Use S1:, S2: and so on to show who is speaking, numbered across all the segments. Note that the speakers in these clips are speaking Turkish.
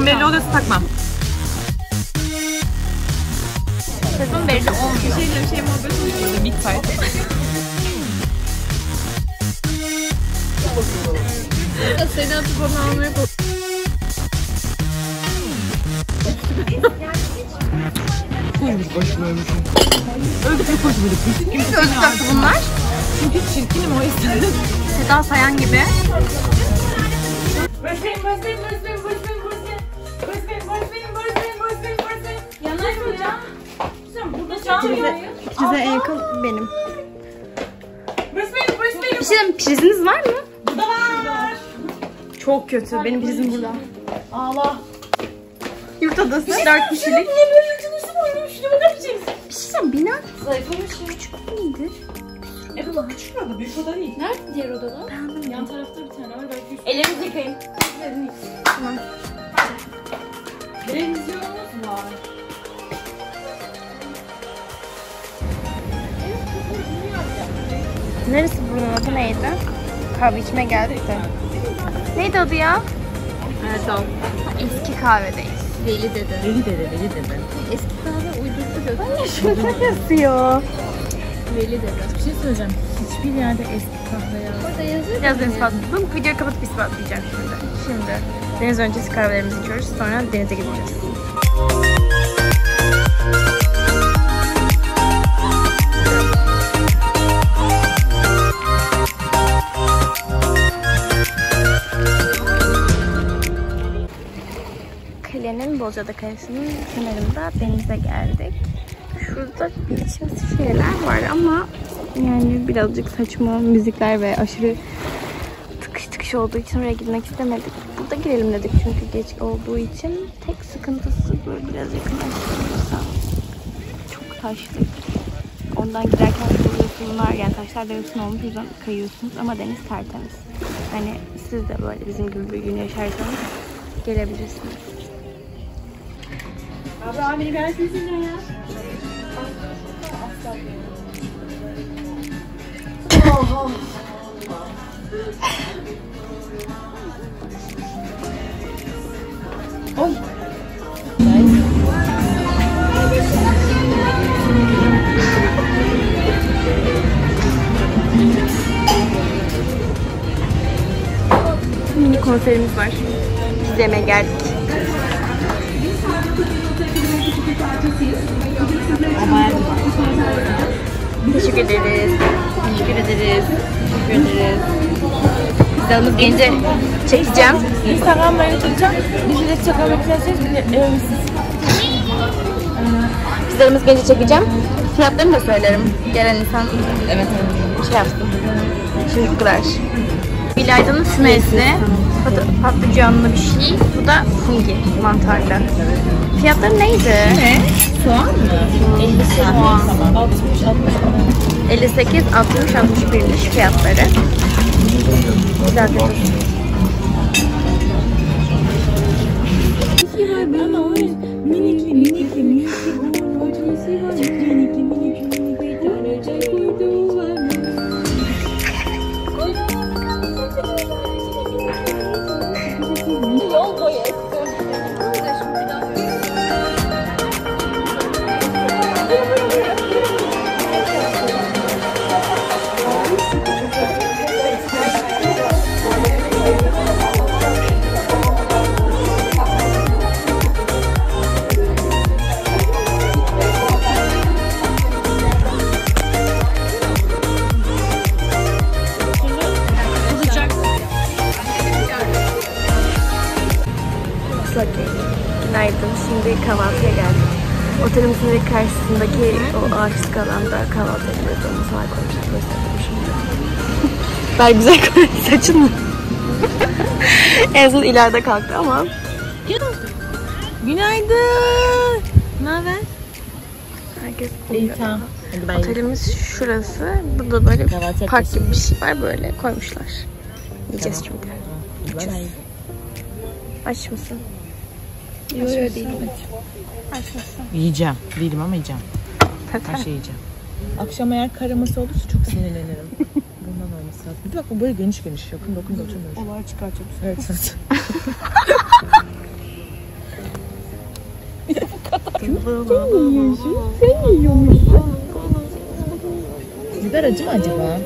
S1: Sesim belli oluyorsa takmam.
S2: Sesim belli olmuyor.
S1: Bir şey muhabbeti oluyor. Big fight.
S2: Seni atıp onu almaya
S1: Özgür koşu böyle pislik gibi.
S2: Özgür taktı bunlar.
S1: Çünkü çirkinim o yüzden.
S2: Seda Sayan gibi. Prize en yakın benim. Bir şey diyeyim, priziniz var mı?
S1: Burada var.
S2: Çok kötü. Benim prizim burada.
S1: Ağla.
S2: Yurt odası 4 kişilik.
S1: Niye böyle yutulursun oynuyor? Şuna bakar mısın?
S2: Bir şey diyeceğim, bina
S1: Zayıflamış.
S2: küçük midir?
S1: Evet o küçük oda, büyük oda değil.
S3: Nerede diğer odada?
S1: Yan tarafta bir tane var belki üst.
S3: Ellerinizi yıkayın.
S2: Tamam.
S1: Televizyonumuz var.
S2: Neresi buranın adı neydi? Kahve içmeye geldik de. Neydi adı ya?
S1: Erdal.
S2: Eski kahvedeyiz.
S3: Deli dedi.
S1: Deli dede.
S3: Eski kahve uydurdu gördün mü?
S2: Şurada yazıyor.
S3: Deli dedi.
S1: Bir şey söyleyeceğim. Hiçbir yerde eski kahve yazmıyor.
S3: Orada yazıyor.
S2: Birazdan ispatlayalım. Bu videoyu kapatıp ispatlayacağım şimdi. Deniz öncesi kahvelerimizi içiyoruz. Sonra denize gideceğiz. Kalenin, Bozcaada Kalesi'nin kenarında denize geldik. Şurada biçimsi şeyler var ama yani birazcık saçma müzikler ve aşırı tıkış olduğu için oraya gitmek istemedik. Burada girelim dedik çünkü geç olduğu için. Tek sıkıntısı böyle biraz yakınlaştırırsa çok taşlı. Ondan giderken kayıyorsunlar, yani taşlar denizin olmuş, o yüzden kayıyorsunuz ama deniz tertemiz. Hani siz de böyle bizim gibi bir gün yaşarsanız gelebilirsiniz.
S1: Abi beni versin ya. Oho. Oy.
S2: Mini konserimiz var. Biz yemeğe geldik. Teşekkür ederiz. Teşekkür ederiz. Teşekkür ederiz. Bizalımız gelince çekeceğim.
S1: Instagram'da çekeceğim. Bizi de çekmek isterseniz
S2: Bizalımız gelince çekeceğim. Fiyatlarını da söylerim. Gelen insan şey yapsın. Şimdi bu kadar. İlayda'nın fümesi. Patlıcanlı bir şey. Bu da fungi mantarlı. Fiyatları neydi?
S1: Ne? Soğan mı? 50 soğan.
S2: 58, 60, 61'miş fiyatları. Güzel bir
S3: Yol boyu.
S2: Günaydın. Şimdi kahvaltıya geldik. Otelimizin direkt karşısındaki o ağaçlık alanda kahvaltı ediyoruz. Onu sana koymuşlar. Gösterdim şimdi. Ben güzel koydum saçın mı? En son ileride kalktı ama.
S1: Günaydın. Ne haber?
S2: Herkes
S1: İyi tamam. Hadi ben
S2: Otelimiz şurası. Burada böyle park gibi bir şey var, böyle koymuşlar. Yiyeceğiz çünkü. Aç mısın?
S3: Yok değil.
S2: Aç mısın?
S1: Yiyeceğim. Değilim ama yiyeceğim. Her şeyi yiyeceğim. Akşam eğer karaması olursa çok sinirlenirim. Bundan olması lazım. Bir dakika böyle geniş. Yakın dokunca oturmuyoruz. Olay çıkartacağım. Evet.
S2: yaptın?
S3: Sen yiyormuşsun.
S1: Biber acı mı acaba?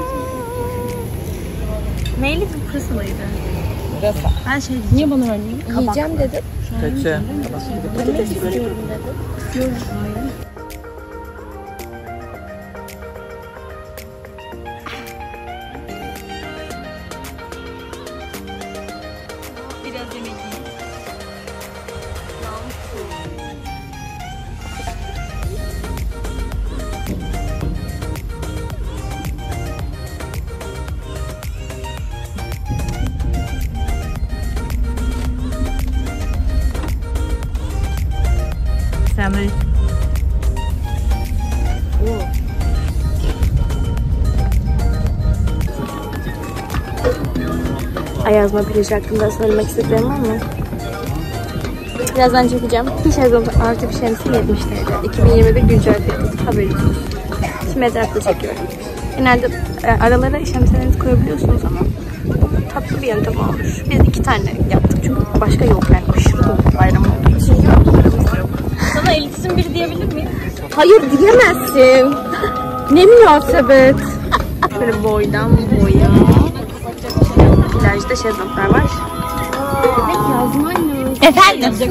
S2: Neyli bir pırasalıydı?
S1: Rasa.
S2: Ben şey
S3: Niye bana vermiyorsun? Yiyeceğim dedim.
S1: Kötü.
S3: Patates istiyorum dedim. İstiyorum. Hayır.
S2: biraz yemek yiyeyim.
S1: Selamünaleyküm.
S2: Ayazma plajı hakkında söylemek istediklerim var mı? Birazdan çekeceğim. Bir sezon artı bir şemsiye 70 TL. 2021 güncel fiyatı. Haberiniz olsun. Şimdi etrafta çekiyorum. Genelde aralara şemsiyelerinizi koyabiliyorsunuz ama tatlı bir yöntem olmuş. Biz 2 tane yaptık çünkü başka yok yani. Aşırı dolu bayram olduğu için yok. Sana elitizm biri diyebilir miyim? Hayır diyemezsin. Ne münasebet. Şöyle boydan boya. Plajda şezlonglar var.
S3: Yazman lazım.
S2: Efendim?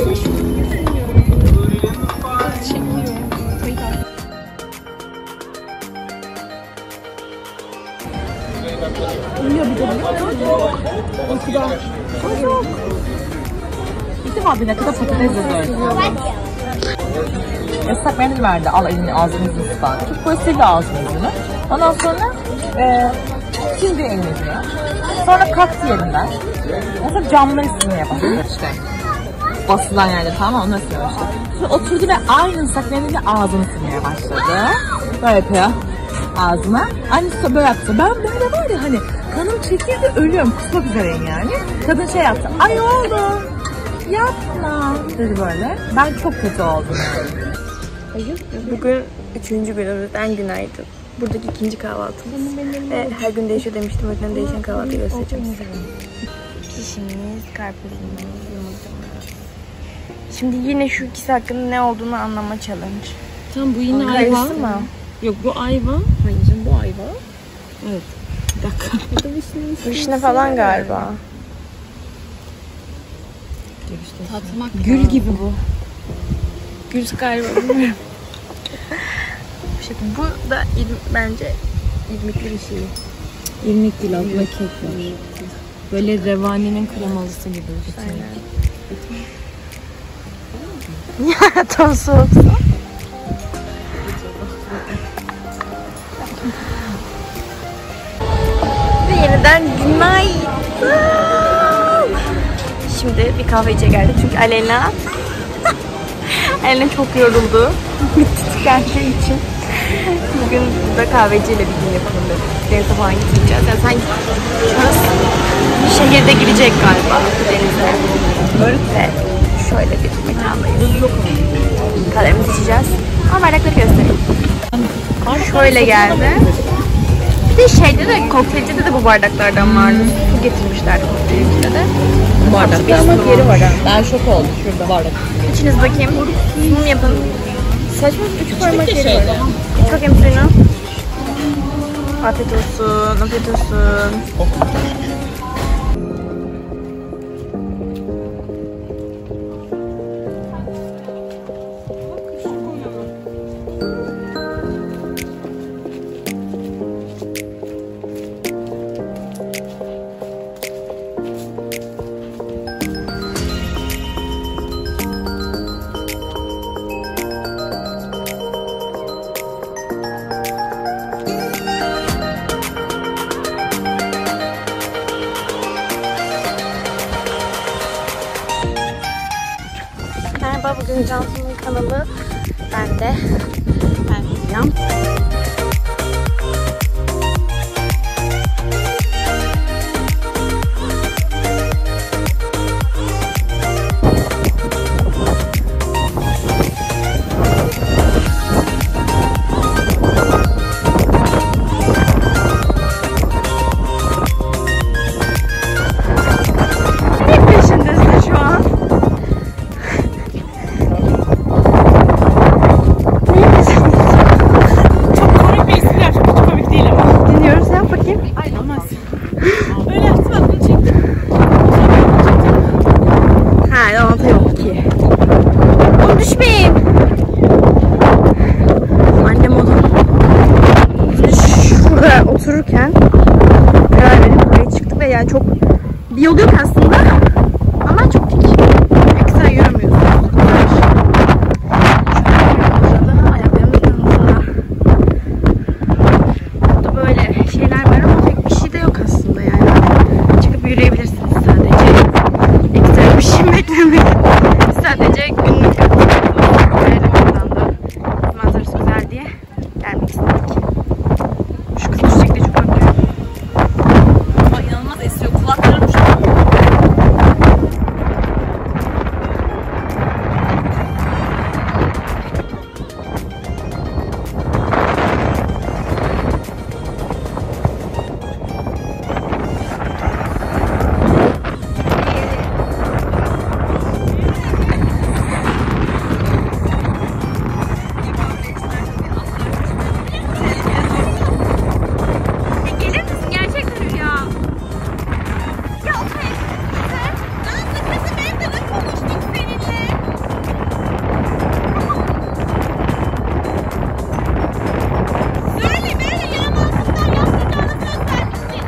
S1: İlk defa bir ne kadar patates yazıyor. Islak mendil verdi. Al elini ağzınızı ıslan. Çok böyle sildi ağzınızı. Ondan sonra sildi elinizi. Sonra kalktı yerinden. Ondan sonra camları silmeye başladı işte. Basılan yerde tamam onu silmeye başladı. Sonra oturdu ve aynı ıslak mendille ağzını silmeye başladı. Böyle yapıyor ağzına. Aynısı böyle yaptı. Ben böyle var ya hani kanım çekildi ölüyorum. Kusmak üzereyim yani. Kadın şey yaptı. Ay oğlum yapma dedi böyle. Ben çok kötü oldum yani.
S2: Bugün 3. günümüzden günaydın. Buradaki 2. kahvaltımız. Ve her gün değişiyor demiştim. O yüzden değişen kahvaltıyı göstereceğim size. Pişimiz, karpuzumuz, yumurtamız. Şimdi yine şu ikisi hakkında ne olduğunu anlama challenge.
S3: Tamam bu yine ayva.
S2: Kayısı mı?
S3: Yok bu ayva. Hayır canım bu ayva. Evet. Bir dakika.
S2: Vişne falan galiba.
S3: Tatmak
S1: Gül gibi bu.
S2: Gül galiba bilmiyorum. Bu da bence irmikli bir şey.
S3: İrmik değil altında kek var. Böyle revaninin kremalısı gibi.
S2: Ya tam soğuksa. Ve yeniden günaydın. Şimdi bir kahveciye geldik çünkü Aleyna çok yoruldu. Tükendiği için. Bugün burada kahveciyle bir gün yapalım dedik. Denize falan gideceğiz. Yani sanki şurası şehirde girecek galiba denize. Ve şöyle bir mekandayız. Kahvemizi içeceğiz. Ama bardakları göstereyim. Şöyle geldi. Bir de şeyde de kokteylde de bu bardaklardan vardı. Su getirmişler kokteylde de.
S1: Bardak yapmak yeri var ha. Ben şok oldum şurada bardak.
S2: İçiniz bakayım. Sunum yapın. Saçma 3 parmak yeri var. İç bakayım suyunu. Afiyet olsun, afiyet olsun. Merhaba, bugün Cansu'nun kanalı. Ben Hülya. Ne peşindesin şu an? Öyle yaptım, ben bunu çektim. Ha, lavanta yok ki. Oğlum düşmeyin. Annem oğlum. Şurada otururken karar verip buraya çıktık ve yani çok bir yol yok aslında. Ama çok dik. Ekstra yürümüyoruz. Burada böyle şeyler var ama pek bir şey de yok aslında yani. Çıkıp yürüyebilirsiniz sadece. Ekstra bir şey beklemeyin. Sadece günlük buradan da manzarası güzel diye gelmek istedik. Şu kız çiçekle çok öpüyorum.
S1: Ama inanılmaz esiyor. Kulaklarım şu an.
S2: Gelir misin? Gerçekten öyle ya. Ya o kadar. Nasıl kızım, evde ne konuştuk seninle? Söyle böyle yaramazlıklar yapmayacağını söz vermiştin.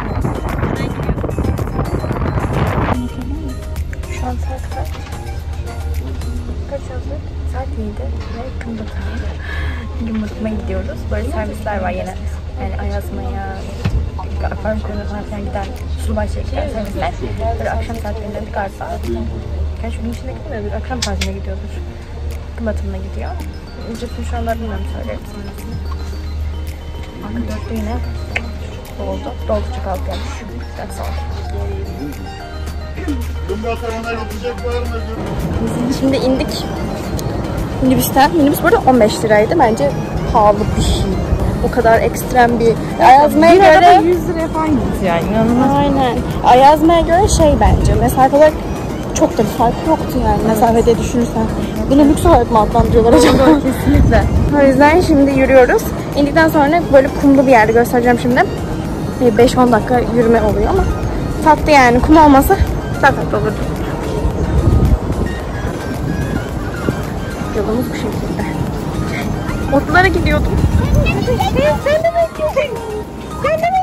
S2: Şu an saat kaç? Kaç yazdı? Saat 7 ve gün batımı. Gün batımına gidiyoruz. Böyle servisler var yine. Yani Ayazma'ya, akvaryum konularına falan giden Sulubay çekilen servisler. Böyle akşam saatlerinde galiba. Gerçi gün içinde gitmiyordur. Akşam saatinde gidiyordur. Gün batımına gidiyor. Ücretini şu anda bilmiyorum, söyleriz sonrasında. Arka dörtte yine doldu. Doldukça kalk gelmiş. That's all. Şimdi indik minibüsten. Minibüs burada 15 liraydı. Bence pahalı bir şey. O kadar ekstrem bir Ayazma'ya göre
S1: 100 liraya falan gitti yani. İnanılmaz.
S2: aynen. Ayazma'ya göre şey bence mesafe olarak çok da bir fark yoktu yani mesafe diye düşünürsen. Bunu lüks olarak mı adlandırıyorlar acaba?
S1: Kesinlikle.
S2: O yüzden şimdi yürüyoruz. İndikten sonra böyle kumlu bir yerde göstereceğim şimdi. 5-10 dakika yürüme oluyor ama tatlı yani. Kum olmasa daha tatlı olurdu. Yolumuz bu şekilde. Otlara gidiyordum. Sen de bekliyordun. Sen de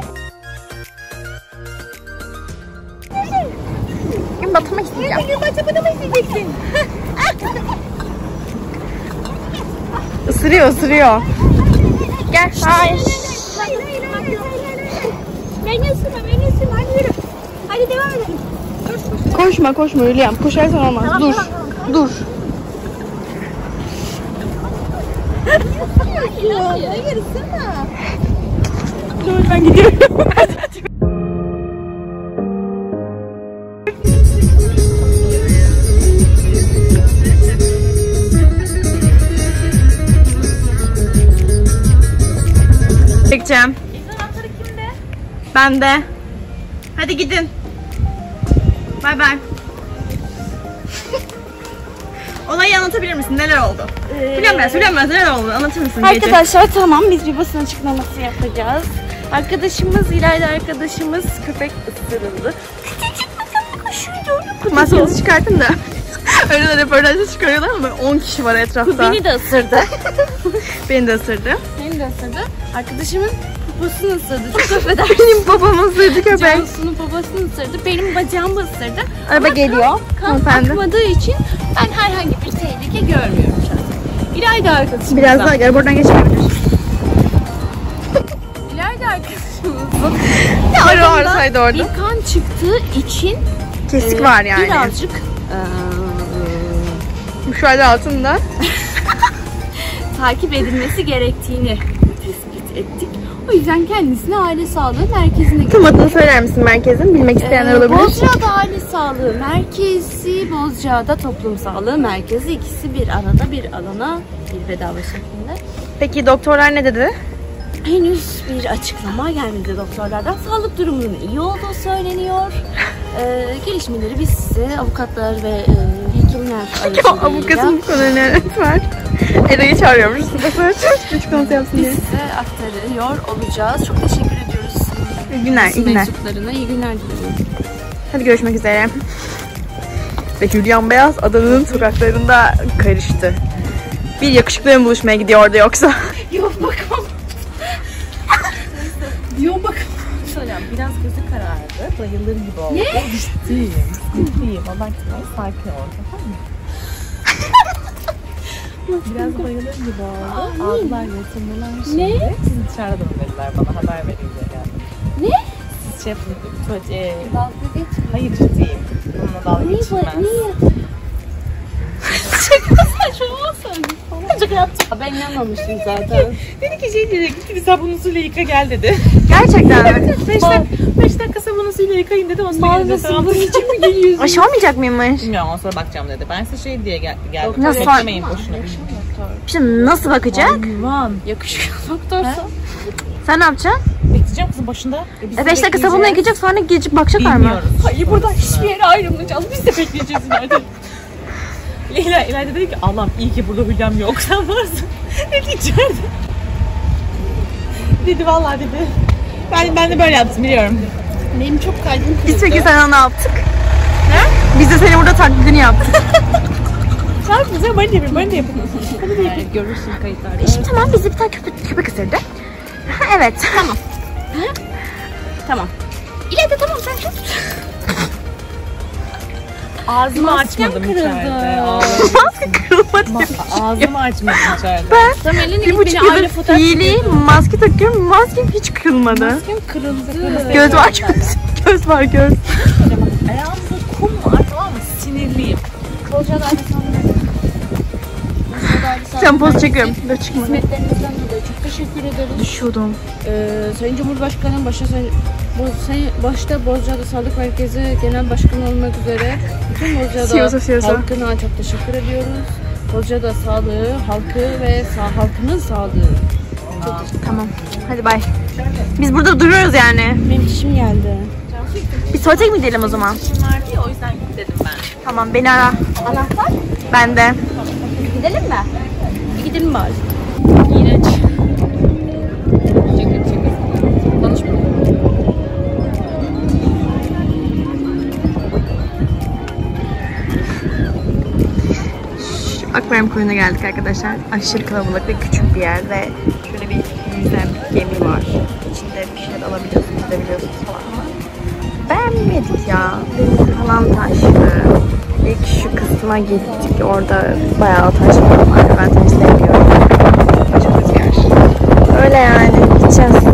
S2: Gün batımı isteyeceğim. Gün batımını mı isteyeceksin? Isırıyor. Gel. Hayır.
S3: Beni ısırma. Hadi yürü. Hadi devam edelim.
S2: Koşma Hülya'm. Koşarsan olmaz.
S3: Tamam,
S2: Dur.
S3: Hayır ısırma.
S2: Dur ben gidiyorum. Çekeceğim.
S3: Anahtarı kimde?
S2: Bende. Hadi gidin. Bay bay. Olayı anlatabilir misin? Neler oldu? Bilemez. Neler oldu? Anlatır mısın?
S3: Arkadaşlar tamam, biz bir basın açıklaması yapacağız. İlayda arkadaşımız köpek ısırıldı. Küçücük bir koşuydu.
S2: Maskenizi çıkartın da. Öyle de röportajda çıkarıyorlar ama 10 kişi var etrafta.
S3: Beni de ısırdı.
S2: Beni de ısırdı.
S3: Arkadaşımın poposunu ısırdı. Çok affedersin.
S2: Benim babamı ısırdı köpek.
S3: Cansu'nun babasını ısırdı. Benim bacağımı ısırdı.
S2: Araba geliyor.
S3: Kan akmadığı için ben herhangi bir tehlike görmüyorum şahsen. İlayda arkadaşımızdan.
S2: Biraz daha gel, buradan geçebilir.
S3: İlayda arkadaşımızın
S2: Ne arasaydı orada?
S3: bir kan çıktığı için
S2: Kesik var yani.
S3: birazcık
S2: Müşahede altında.
S3: takip edilmesi gerektiğini tespit ettik. O yüzden kendisini aile sağlığı merkezine
S2: Tüm adını söyler misin merkezin? Bilmek isteyenler olabilir.
S3: Bozcaada Aile Sağlığı Merkezi, Bozcaada Toplum Sağlığı Merkezi, ikisi bir arada bir alana bir bedava şeklinde.
S2: Peki doktorlar ne dedi?
S3: Henüz bir açıklama gelmedi doktorlardan. Sağlık durumunun iyi olduğu söyleniyor. Gelişmeleri biz size avukatlar ve hekimler aracılığıyla
S2: Avukatın bu konuda ne var? Eray'ı çağırıyormuş. Açıklaması yapsın diye.
S3: biz size aktarıyor olacağız. Çok teşekkür ediyoruz
S2: İyi günler, iyi günler.
S3: Mensuplarına iyi günler diliyorum.
S2: Hadi görüşmek üzere. Ve Hülyan Beyaz Adana'nın sokaklarında karıştı. Bir yakışıklıya mı buluşmaya gidiyordu yoksa?
S3: Yok bakalım. Yok bakalım.
S1: Söyleyeyim, biraz gözü karardı. Bayılır gibi oldu. Ne? Ciddiyim. Allah gitmeyi sakin ol. Tamam mı? Biraz bayılır gibi oldu. Aldılar götürdüler şimdi.
S3: Ne?
S1: Siz dışarıda mı dediler bana haber verin diye geldim.
S3: Ne?
S1: Siz şey yapın.
S3: Dalga geçme.
S1: Hayır ciddiyim. Bununla dalga geçilmez. Şaka yaptım.
S3: Ben inanmamıştım zaten.
S1: Dedi ki şey dedi. Gitti bir sabunlu suyla yıka gel dedi.
S2: Gerçekten mi?
S1: 5 dakika sabunlu suyla yıkayın dedi. O
S3: Mağazasın bunun için mi geliyorsun?
S2: Aşı olmayacak mıymış?
S1: Bilmiyorum ondan sonra bakacağım dedi. Ben size şey diye geldim.
S2: Nasıl?
S1: Beklemeyin boşuna.
S2: Şimdi nasıl bakacak?
S1: Lan.
S3: Yakışıklı doktorsa.
S2: Sen ne yapacaksın?
S1: Bekleyeceğim kızım başında.
S2: 5 dakika sabunla yıkayacak sonra gelecek bakacaklar mı?
S1: Bilmiyoruz.
S3: Hayır buradan hiçbir yere ayrılmayacağız. Biz de bekleyeceğiz ileride.
S1: İleride dedi ki Allah'ım iyi ki burada Hülya'm yok. Sen varsın. Dedi içeride. Dedi vallahi dedi. Ben de böyle yaptım biliyorum.
S3: Benim çok kalbim kırıldı.
S2: Biz peki sana ne yaptık? Ne? Biz de seni burada taklidini yaptık.
S1: Sen güzel bana da yapın.
S3: Evet, görürsün kayıtlarda.
S2: Şimdi tamam bizi bir tane köpek ısırdı. Evet.
S3: Tamam. Tamam. İleride tamam sen kız.
S1: Ağzımı açmadım içeride.
S2: Maske kırılmadı.
S1: Ağzımı açmadım içeride.
S2: Ben 1,5 yıldır fiili maske takıyorum. Maskem hiç kırılmadı.
S3: Maskem kırıldı.
S2: Göz var göz. Göz var göz.
S1: Ayağımda kum var tamam mı? Sinirliyim.
S3: Bolca'da aile sandım.
S2: Sen poz çekiyorum. Dur çıkma.
S3: Hizmetlerinizden dolayı çok teşekkür ederiz.
S2: Düşüyordum.
S3: Sayın Cumhurbaşkanım başta Bozcaada Sağlık Merkezi Genel Başkanı olmak üzere bütün Bozcaada halkına çok teşekkür ediyoruz. Bozcaada sağlığı, halkı ve halkının sağlığı.
S2: Tamam. Hadi bay. Biz burada duruyoruz yani.
S3: Benim dişim geldi.
S2: Bir tuvalete mi gidelim o zaman?
S1: İşim vardı ya o yüzden git dedim ben.
S2: Tamam beni ara.
S3: Anahtar?
S2: Ben de.
S3: Gidelim mi? Gidelim bari. İğrenç. Konuşma.
S2: Akvaryum koyuna geldik arkadaşlar. Aşırı kalabalık ve küçük bir yerde. Şöyle bir yüzen bir gemi var. İçinde bir şeyler alabiliyorsunuz, gidebiliyorsunuz falan ama beğenmedik ya. Deniz falan taşlı. İlk şu kısma gittik. Orada bayağı taşlı var. Ben temizlemiyorum. Çok rüzgar. Öyle yani. Gideceğiz.